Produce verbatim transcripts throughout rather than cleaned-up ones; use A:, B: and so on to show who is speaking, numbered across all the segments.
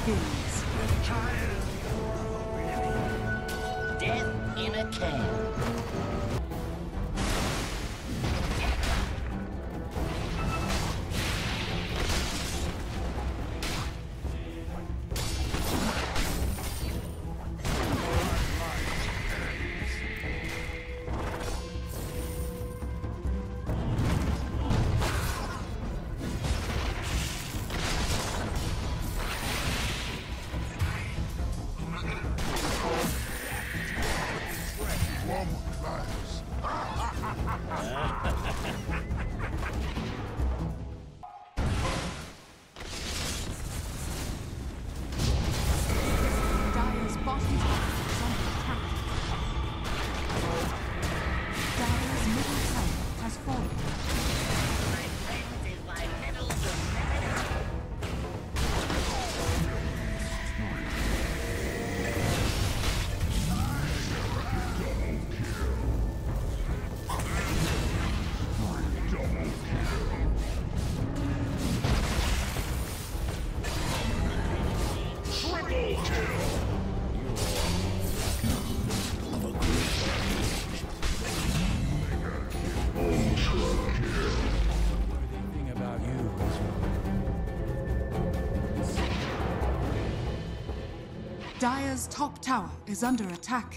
A: begins.
B: Death in a can.
A: Dire's bottom tower is under attack. Dire's middle tower has fallen.
B: My friends is my middle defense.
C: Thing about you is
A: Dire's top tower is under attack.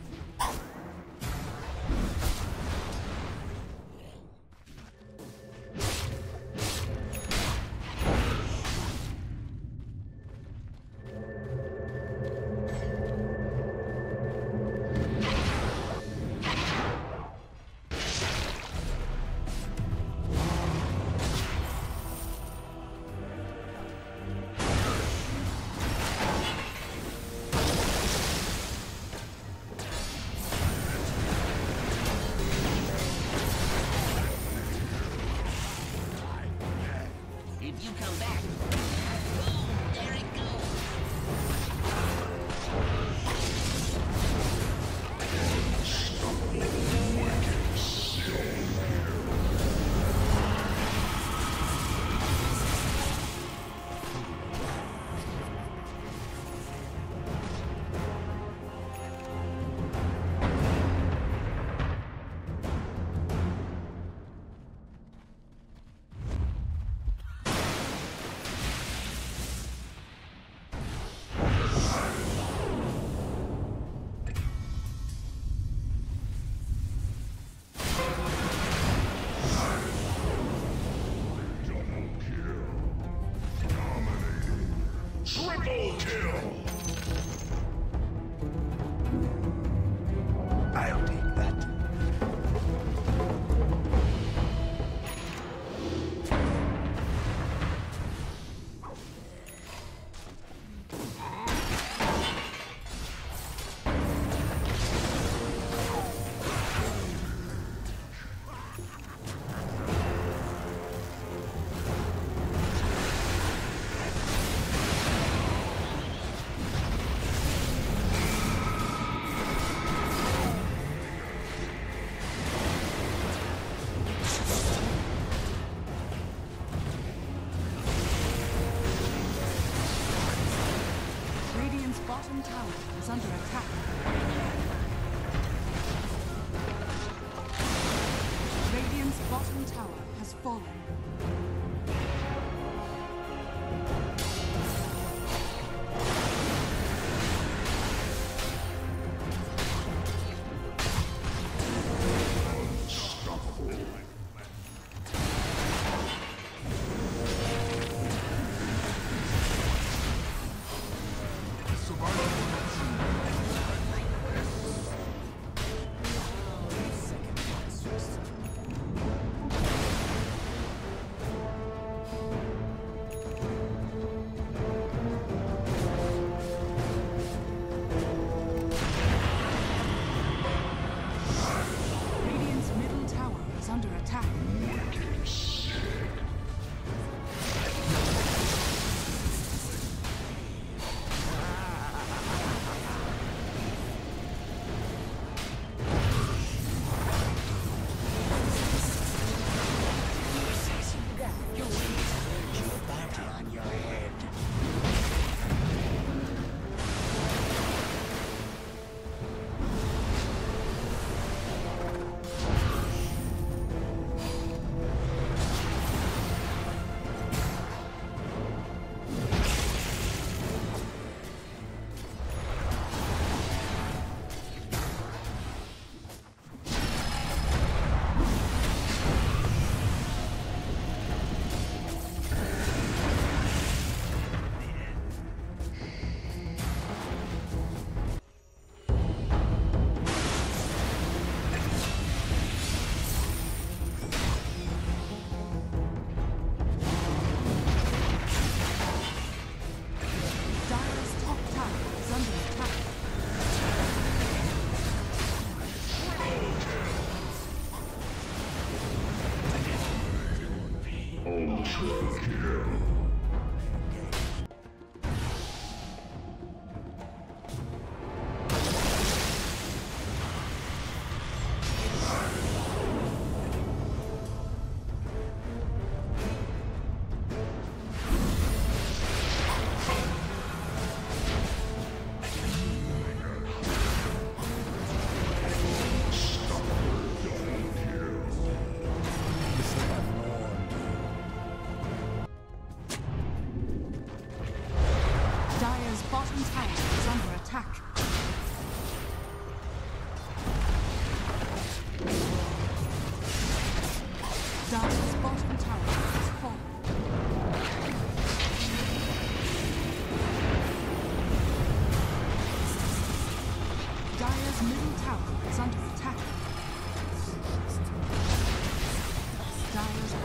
B: If you come back, boom, there it goes.
D: Triple kill! I'll take that.
A: Radiant's bottom tower is under attack. Radiant's bottom tower has fallen. Radiant's middle tower is under attack.
B: Your wings, your bounty on your head.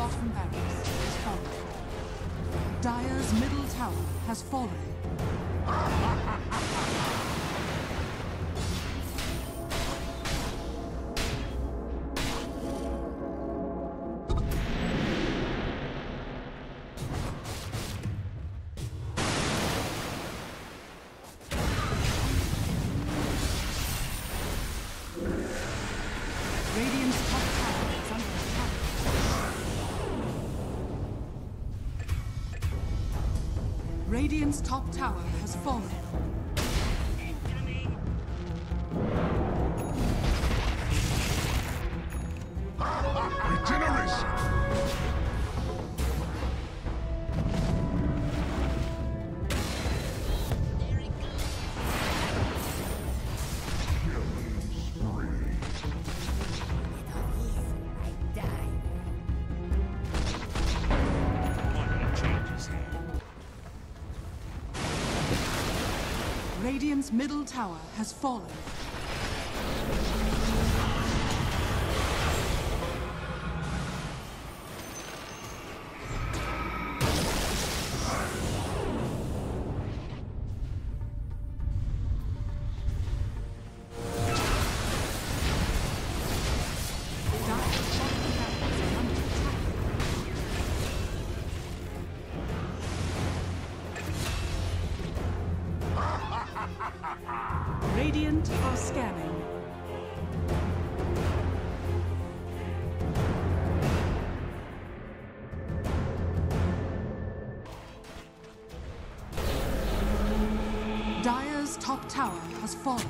A: bottom barracks has fallen. Dire's middle tower has fallen. Radiant's top tower is under attack. Radiant's top tower has fallen.
D: Regeneration!
B: There it goes.
A: Radiant's middle tower has fallen. Radiant are scanning. Dire's top tower has fallen.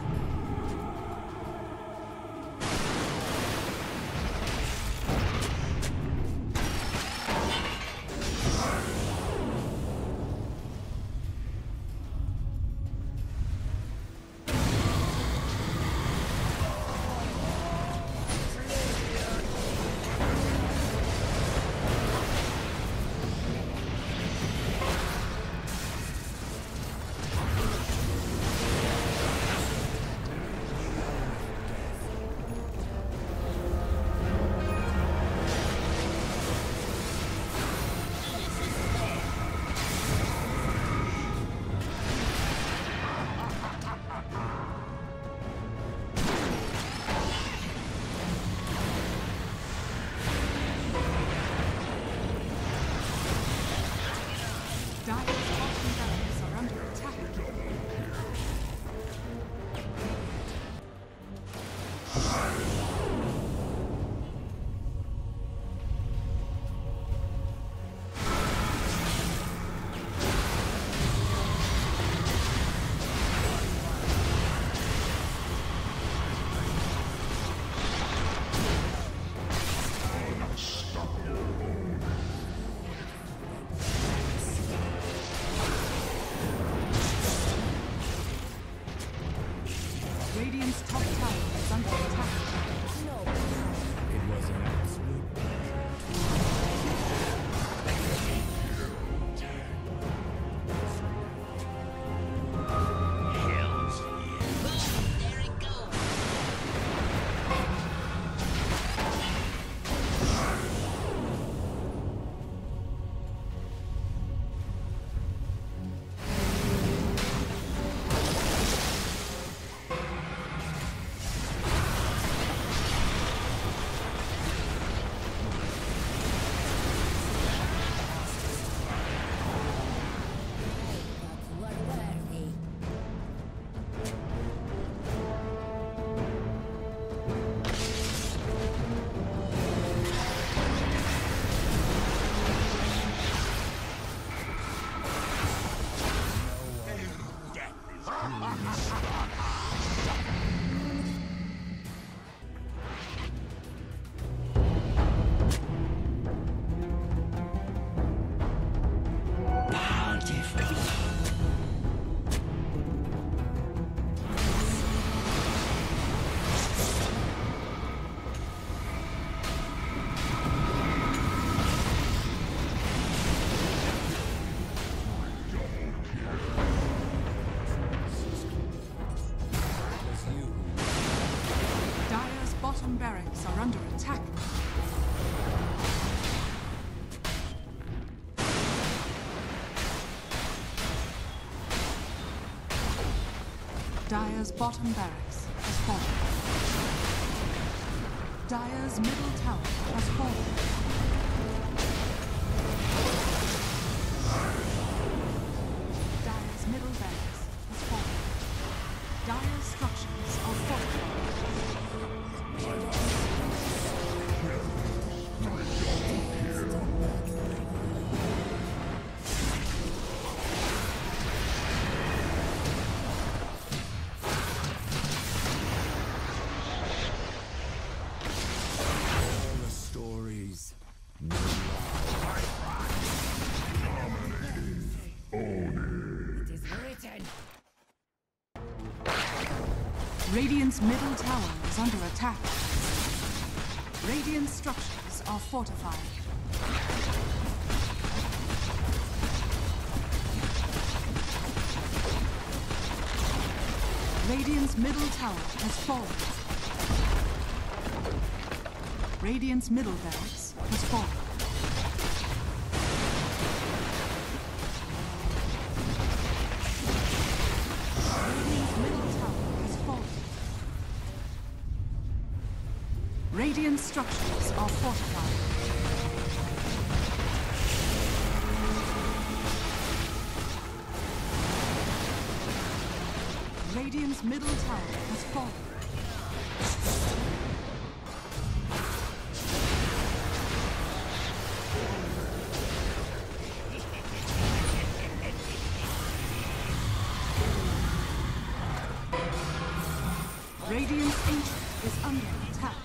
A: Dire's bottom barracks are under attack. Radiant's top tower is under attack.
C: It was an absolute
B: Boom! There it goes. Dire's bottom barracks are under attack.
A: Dire's bottom barracks has fallen. Dire's middle tower has fallen. Dire's middle barracks has fallen. Dire's structures are fortified.
C: All the stories. No It is written.
A: Radiant's middle tower is under attack. Radiant structures are fortified. Radiant's middle tower has fallen. Radiant's middle barracks has fallen. Radiant's middle tower has fallen. Radiant structures are fortified. Radiant's middle tower has fallen. Radiant's ancient is under attack.